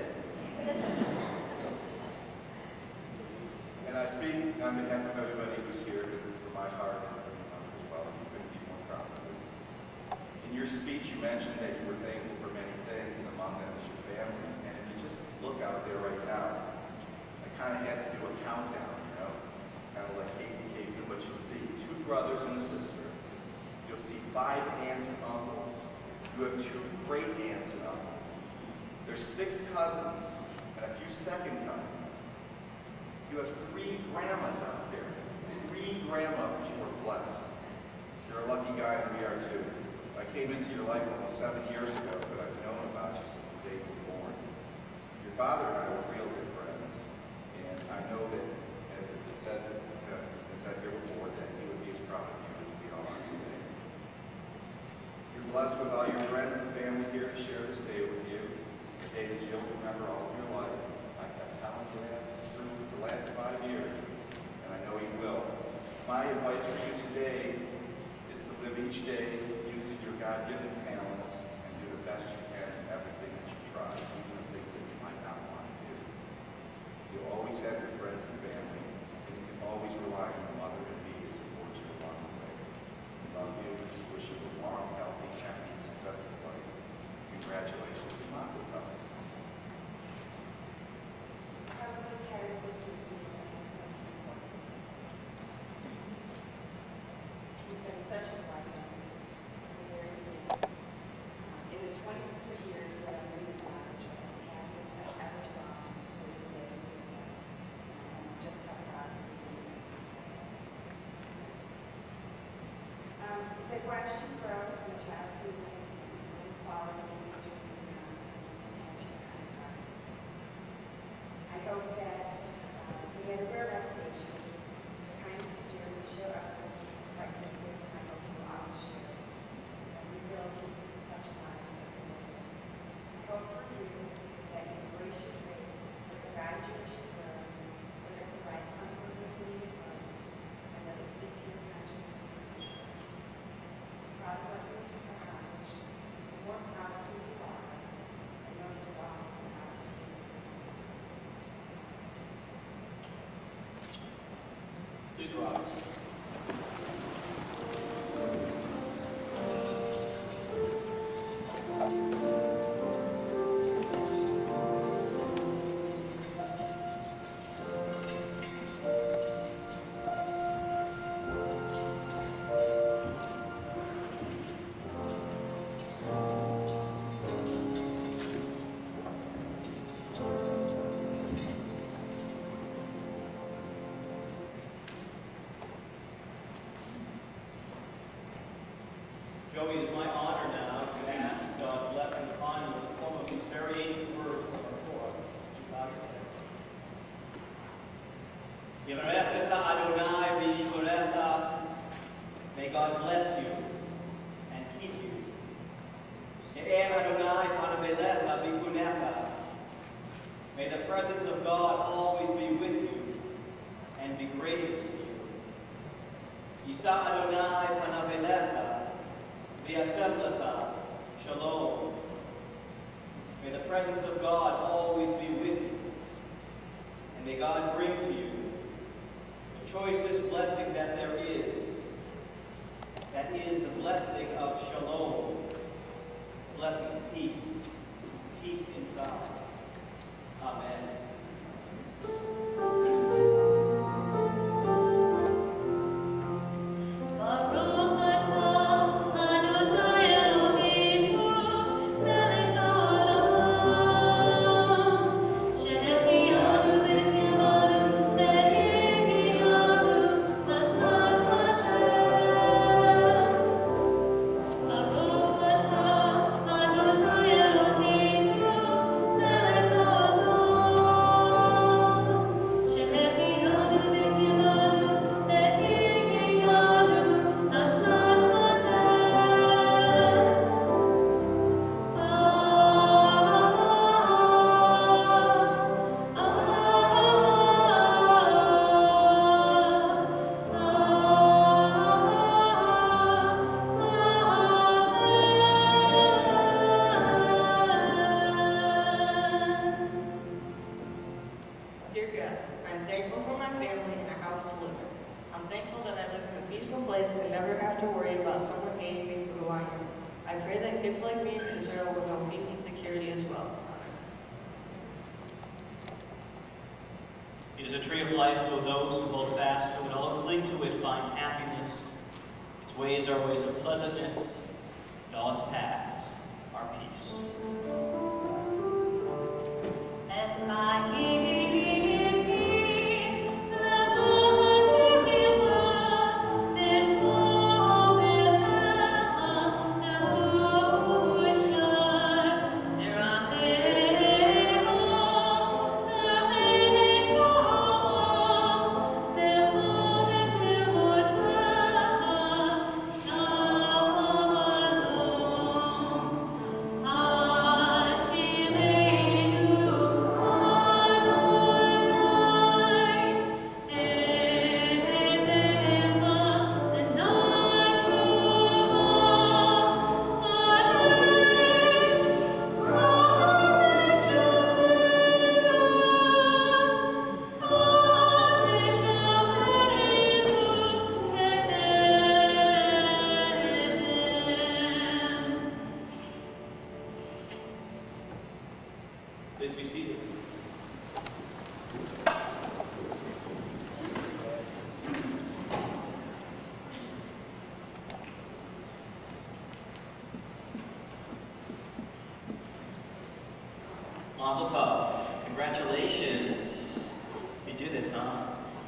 And I speak on behalf of everybody who's here for my heart and for your as well. You couldn't be more proud of me. In your speech, you mentioned that you were thankful for many things, and among them is your family. And if you just look out there right now, I kind of had to do a countdown, you know, kind of like Casey Kasem, but you'll see two brothers and a sister. You'll see five aunts and uncles. You have two great aunts and uncles. There's six cousins and a few second cousins. You have three grandmas out there. Three grandmothers. You are blessed. You're a lucky guy, and we are too. I came into your life almost seven years ago, but I've known about you since the day you were born. Your father and I were real good friends, and I know that, as it was said, uh, as said here before, that he would be as proud of you as we all are today. You're blessed with all your friends and family here to share this day with you. A day that you'll remember all of your life. I kept telling you that through the last five years, and I know you will. My advice for you today is to live each day using your God-given talents and do the best you can in everything that you try, even the things that you might not want to do. You'll always have your friends and family, and you can always rely on your mother and me to support you along the way. We love you. We wish you a long, healthy, happy, and successful life. Congratulations and mazel tov. I'm really tired of listening to you, but I have something important to say to you. You've been such a blessing from the very beginning. In the twenty-three years that I've been in college, the happiest I ever saw was the day you were born. And just how proud of you. Um, as I watched you grow from a child to a quality and constant, and Joey, it is my honor now to ask God's blessing upon you in the form of these very ancient words from our Torah. Bow your head. Yevarechecha Adonai v'yishmerecha. May God bless you and keep you. Ye'er Adonai panavelecha v'kunecha. May the presence of God always be with you and be gracious to you. Yisa Adonai panavelecha v'yasem lecha shalom. May the presence of God always be with you, and may God bring to you the choicest blessing that there is. That is the blessing of shalom, the blessing of peace, peace inside. Amen. Dear God, I'm thankful for my family and a house to live in. I'm thankful that I live in a peaceful place and never have to worry about someone hating me for who I am. I pray that kids like me in Israel will know peace and security as well. It is a tree of life to those who hold fast to it. All who cling to it find happiness. Its ways are ways of pleasantness, and all its paths are peace. As my Please be seated. Mazel tov. Congratulations. You did it, huh?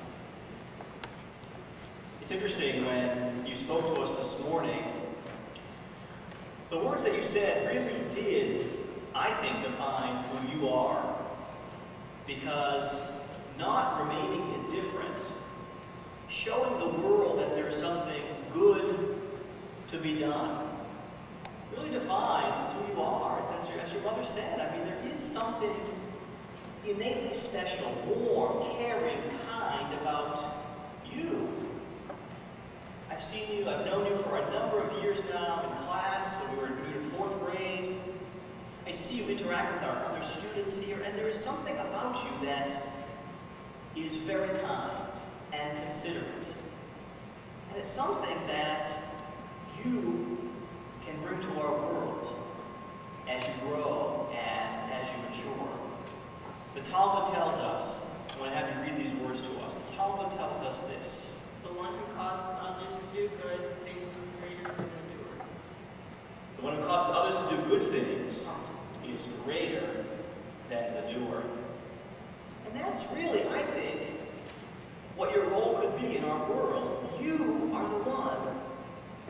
It's interesting when you spoke to us this morning, the words that you said really did, I think, define who you are. Because not remaining indifferent, showing the world that there's something good to be done, really defines who you are. It's as your, as your mother said, I mean, there is something innately special, warm, caring, kind about you. I've seen you, I've known you for a number of years now in class, when we were in your fourth grade. I see you interact with our other students here, and there is something about you that is very kind and considerate. And it's something that you can bring to our world as you grow and as you mature. The Talmud tells us, I want to have you read these words to us, the Talmud tells us this. The one who causes others to do good things is greater than the doer. The one who causes others to do good things is greater than the doer. And that's really, I think, what your role could be in our world. You are the one to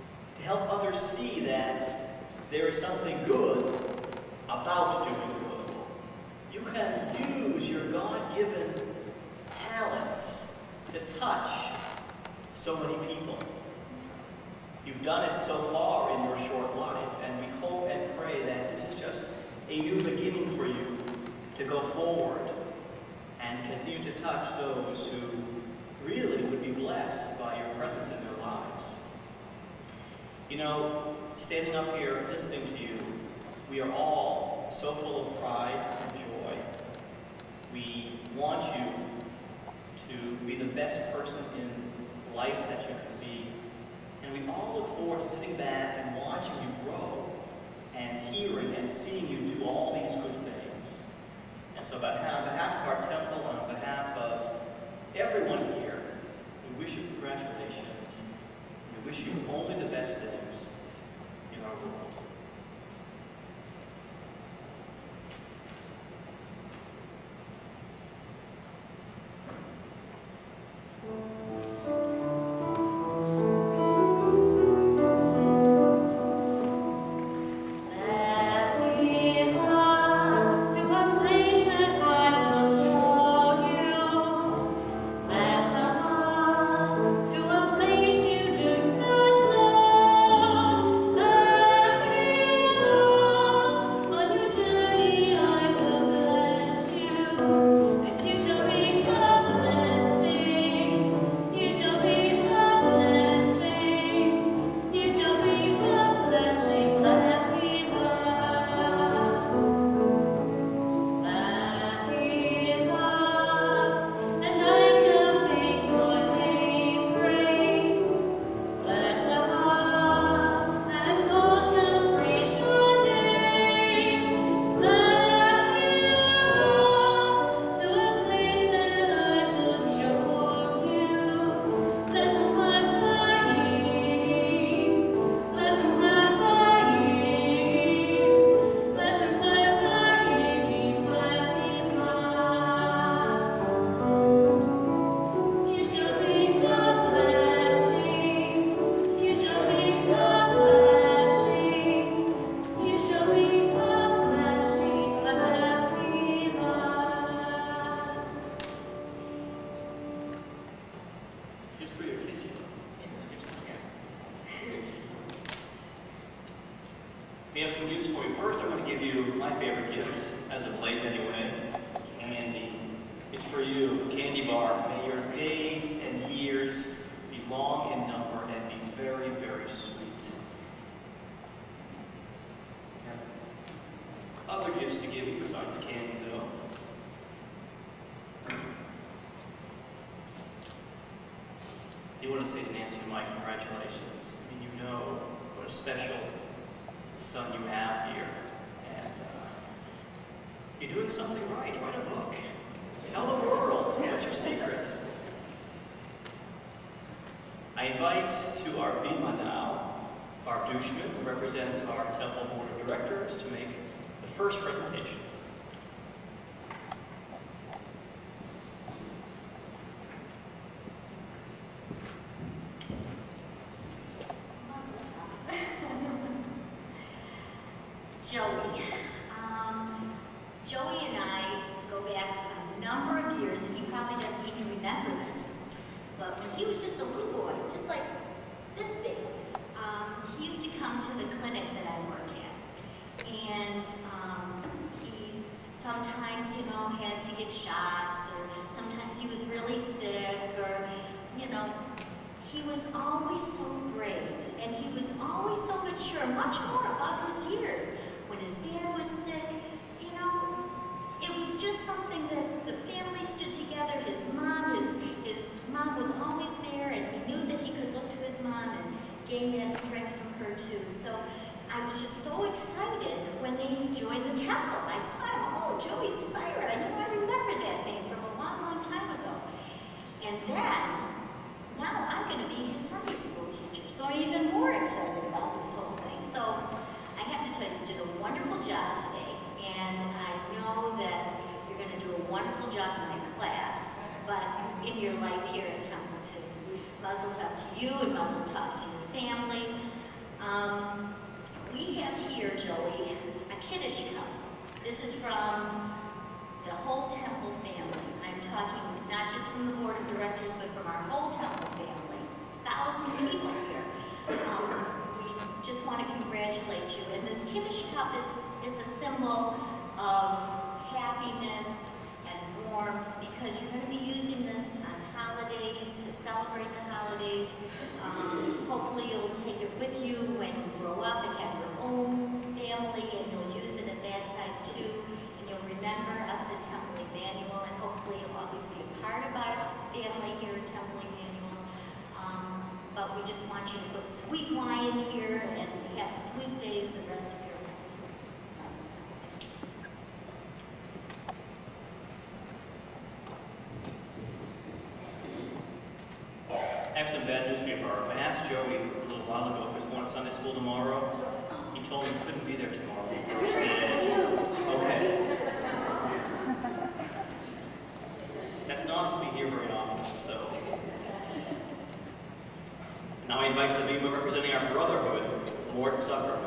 help others see that there is something good about doing good. You can use your God-given talents to touch so many people. You've done it so far in your short life, and we hope and pray that this is just a new beginning for you to go forward and continue to touch those who really would be blessed by your presence in their lives. You know, standing up here listening to you, we are all so full of pride and joy. We want you to be the best person in life that you can be. And we all look forward to sitting back and watching you grow and hearing and seeing you do all these good things. And so on behalf of our temple and on behalf of everyone here, we wish you congratulations. We wish you only the best things in our world. We have some gifts for you. First, I'm going to give you my favorite gift, as of late anyway, candy. It's for you, candy bar. May your days and years be long in number and be very, very sweet. We have other gifts to give you besides the candy, though. You want to say to Nancy and Mike, congratulations. I mean, you know what a special son you have here, and uh, you're doing something right. Write a book. Tell the world what's your secret. I invite to our bima now, Barb Dushman, who represents our temple board of directors, to make the first presentation. Joey. Um, Joey and I go back a number of years, and he probably doesn't even remember this. But when he was just a little boy, just like this big, um, he used to come to the clinic that I work at. And um, he sometimes, you know, had to get shots, or sometimes he was really sick, or, you know, he was always so brave, and he was always so mature, much more above his years. When his dad was sick, you know, it was just something that the family stood together. His mom, his, his mom was always there, and he knew that he could look to his mom and gain that strength from her too. So I was just so excited when they joined the temple. I saw him, oh, Joey Spira, you know, I remember that name from a long, long time ago. And then, now I'm going to be his Sunday school teacher, so I'm even more excited about this whole thing. So I have to tell you, you did a wonderful job today, and I know that you're going to do a wonderful job in my class, but in your life here at Temple too. Mazel tov to you, and mazel tov to your family. have here, Joey, a Kiddush cup. This is from the whole Temple family. I'm talking not just from the board of directors, but from our whole Temple family. Thousand people here. Um, we just want to congratulate you. And this Kiddush cup is, is a symbol of happiness and warmth, because you're going to be using this on holidays, to celebrate the holidays. Um, hopefully you'll take it with you when you grow up and have your own family, and you'll use it at that time too. And you'll remember us at Temple Emmanuel, and hopefully you'll always be a part of our family here at Temple Emmanuel. Um, but we just want you to put sweet wine here and have sweet days the rest of your life. I have some bad news for you, Barb. I asked Joey a little while ago if he was going to Sunday school tomorrow. He told me he couldn't be there tomorrow. Okay. That's not to be here very often, so. Now I invite you to be representing our brotherhood, Mort Zuckerman.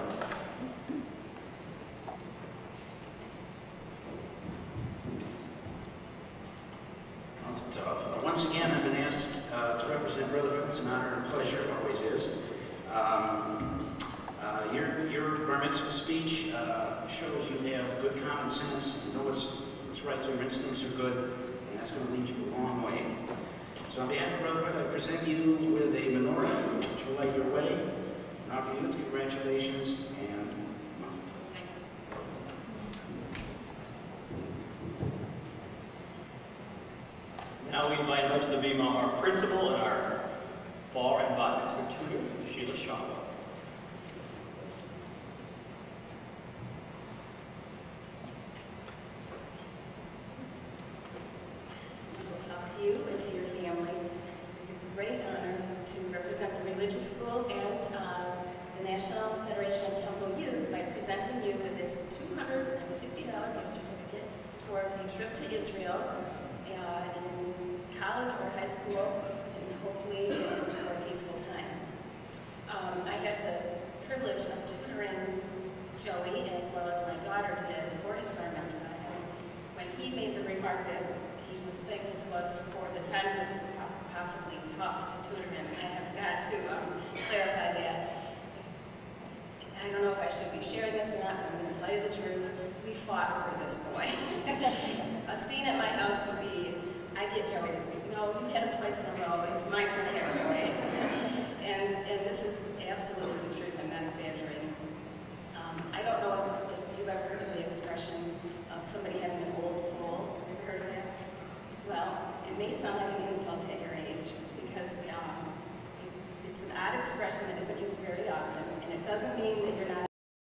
Once again, I've been asked uh, to represent Brotherhood. It's an honor and pleasure, it always is. Um, uh, your, your bar mitzvah speech uh, shows you have good common sense, you know what's, what's right, so your instincts are good, and that's going to lead you a long way. So on behalf of Brotherhood, I present you with a menorah, which will light your way, and offer you its congratulations and Thanks. Now we invite her to the Bema, our principal and our bar and bat mitzvah tutor, Sheila Shaw. I'll talk to you and to your family. It's a great honor to represent the religious school and uh, the National Federation of Temple Youth by presenting you with this two hundred fifty dollar gift certificate toward a trip to Israel uh, in college or high school, and hopefully in more peaceful times. Um, I had the privilege of tutoring Joey as well as my daughter did for his bar mitzvah. And when he made the remark that he was thankful to us for the times that it was possibly tough to tutor him, I have got to um, clarify that. I don't know if I should be sharing this or not, but I'm going to tell you the truth. We fought over this boy. A scene at my house would be, I get Joey this week. No, you've had him twice in a row. It's my turn to have Joey. and, and this is absolutely the truth. I'm not exaggerating.